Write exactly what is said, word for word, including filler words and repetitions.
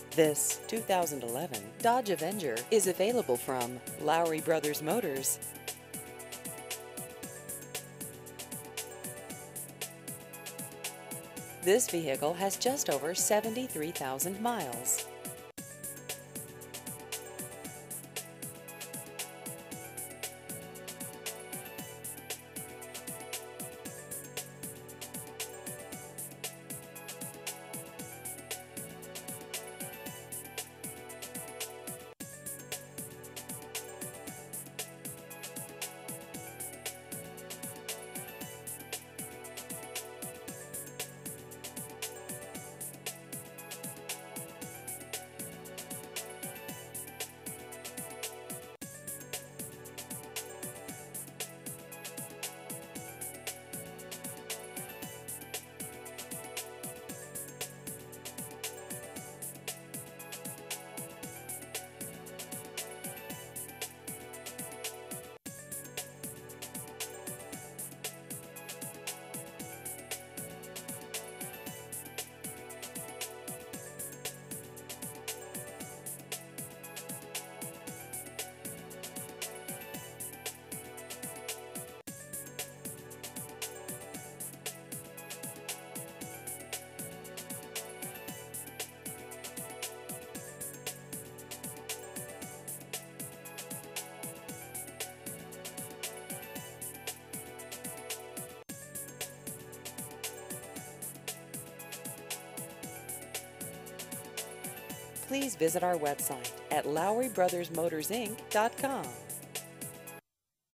This two thousand eleven Dodge Avenger is available from Lowry Brothers Motors. This vehicle has just over seventy-three thousand miles. Please visit our website at Lowry Brothers Motors Inc dot com.